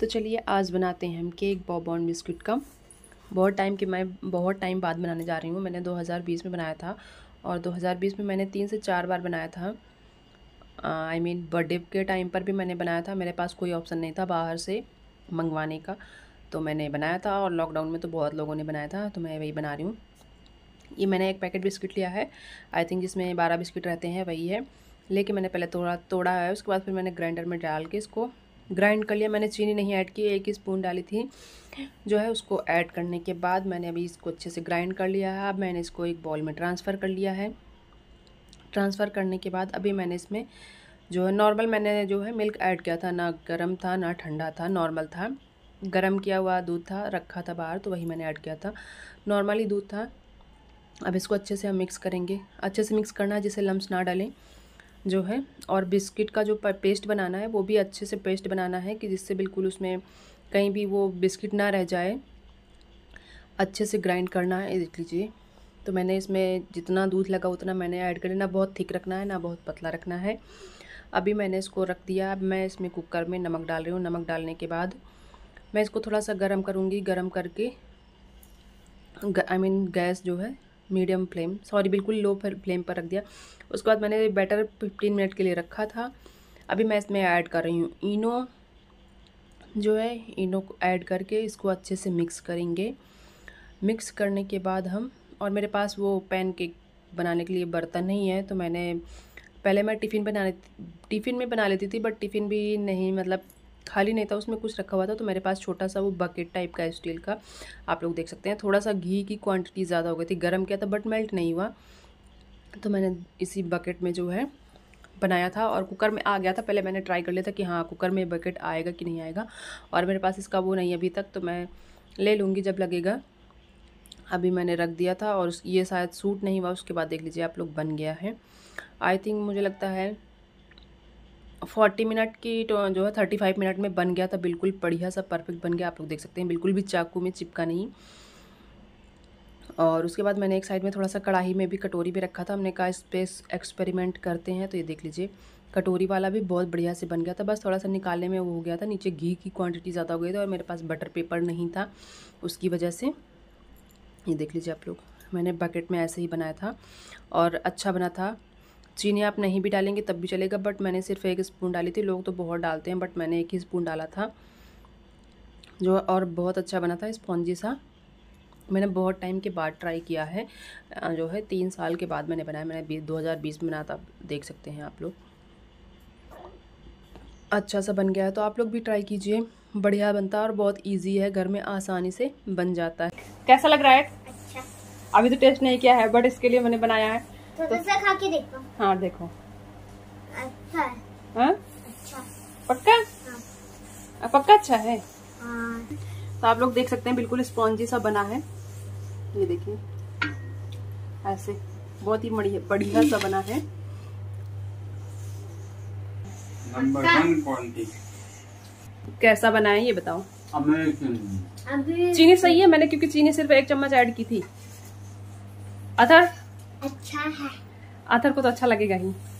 तो चलिए आज बनाते हैं हम केक बॉर्बन बिस्कुट का। बहुत टाइम बाद बनाने जा रही हूँ। मैंने 2020 में बनाया था और 2020 में मैंने 3 से 4 बार बनाया था। बर्थडे के टाइम पर भी मैंने बनाया था। मेरे पास कोई ऑप्शन नहीं था बाहर से मंगवाने का, तो मैंने बनाया था। और लॉकडाउन में तो बहुत लोगों ने बनाया था, तो मैं वही बना रही हूँ। ये मैंने एक पैकेट बिस्किट लिया है, आई थिंक जिसमें 12 बिस्किट रहते हैं, वही है। लेकिन मैंने पहले तोड़ा है, उसके बाद फिर मैंने ग्राइंडर में डाल के इसको ग्राइंड कर लिया। मैंने चीनी नहीं ऐड की, 1 स्पून डाली थी जो है। उसको ऐड करने के बाद मैंने अभी इसको अच्छे से ग्राइंड कर लिया है। अब मैंने इसको एक बाउल में ट्रांसफ़र कर लिया है। ट्रांसफ़र करने के बाद अभी मैंने इसमें जो है नॉर्मल मैंने जो है मिल्क ऐड किया था, ना गर्म था ना ठंडा था, नॉर्मल था। गर्म किया हुआ दूध था, रखा था बाहर, तो वही मैंने ऐड किया था। नॉर्मली दूध था। अब इसको अच्छे से हम मिक्स करेंगे। अच्छे से मिक्स करना है जिससे लम्स ना डालें जो है। और बिस्किट का जो पेस्ट बनाना है वो भी अच्छे से पेस्ट बनाना है कि जिससे बिल्कुल उसमें कहीं भी वो बिस्किट ना रह जाए। अच्छे से ग्राइंड करना है, देख लीजिए। तो मैंने इसमें जितना दूध लगा उतना मैंने ऐड कर, ना बहुत थिक रखना है ना बहुत पतला रखना है। अभी मैंने इसको रख दिया। अब मैं इसमें कुकर में नमक डाल रही हूँ। नमक डालने के बाद मैं इसको थोड़ा सा गर्म करूँगी। गर्म करके गैस जो है मीडियम फ्लेम, बिल्कुल लो फ्लेम पर रख दिया। उसके बाद मैंने बैटर 15 मिनट के लिए रखा था। अभी मैं इसमें ऐड कर रही हूँ इनो जो है। इनो को ऐड करके इसको अच्छे से मिक्स करेंगे। मिक्स करने के बाद और मेरे पास वो पैन केक बनाने के लिए बर्तन नहीं है, तो पहले मैं टिफ़िन में बना लेती थी, बट टिफ़िन भी नहीं, मतलब खाली नहीं था, उसमें कुछ रखा हुआ था। तो मेरे पास छोटा सा वो बकेट टाइप का स्टील का, आप लोग देख सकते हैं। थोड़ा सा घी की क्वांटिटी ज़्यादा हो गई थी, गरम किया था बट मेल्ट नहीं हुआ, तो मैंने इसी बकेट में जो है बनाया था। और कुकर में आ गया था। पहले मैंने ट्राई कर लिया था कि हाँ कुकर में बकेट आएगा कि नहीं आएगा, और मेरे पास इसका वो नहीं है अभी तक, तो मैं ले लूँगी जब लगेगा। अभी मैंने रख दिया था और ये शायद सूट नहीं हुआ। उसके बाद देख लीजिए आप लोग, बन गया है। आई थिंक मुझे लगता है 40 मिनट की जो है 35 मिनट में बन गया था। बिल्कुल बढ़िया सा परफेक्ट बन गया, आप लोग देख सकते हैं। बिल्कुल भी चाकू में चिपका नहीं। और उसके बाद मैंने एक साइड में थोड़ा सा कढ़ाई में भी कटोरी में रखा था। हमने कहा इस पे एक्सपेरिमेंट करते हैं, तो ये देख लीजिए कटोरी वाला भी बहुत बढ़िया से बन गया था। बस थोड़ा सा निकालने में वो हो गया था, नीचे घी की क्वांटिटी ज़्यादा हो गई थी और मेरे पास बटर पेपर नहीं था, उसकी वजह से। ये देख लीजिए आप लोग, मैंने बकेट में ऐसे ही बनाया था और अच्छा बना था। चीनी आप नहीं भी डालेंगे तब भी चलेगा, बट मैंने सिर्फ 1 स्पून डाली थी। लोग तो बहुत डालते हैं, बट मैंने 1 ही स्पून डाला था जो, और बहुत अच्छा बना था, स्पॉन्जी सा। मैंने बहुत टाइम के बाद ट्राई किया है जो है, 3 साल के बाद मैंने बनाया। मैंने 2020 में बनाया था, देख सकते हैं आप लोग। अच्छा सा बन गया है, तो आप लोग भी ट्राई कीजिए। बढ़िया बनता है और बहुत इजी है, घर में आसानी से बन जाता है। कैसा लग रहा है? अच्छा। अभी तो टेस्ट नहीं किया है, बट इसके लिए मैंने बनाया है। थोड़ा सा खा के देखो। हाँ देखो। अच्छा है। हाँ? अच्छा। पक्का? हाँ। पक्का अच्छा है। हाँ। तो आप लोग देख सकते हैं बिल्कुल स्पॉन्जी सा बना है। ये देखिए ऐसे बहुत ही बढ़िया सा बना है। Number 1 quality. कैसा बना है ये बताओ। अमेरिकन। चीनी सही है, मैंने क्योंकि चीनी सिर्फ 1 चम्मच ऐड की थी। अथर अच्छा है। अथर को तो अच्छा लगेगा ही।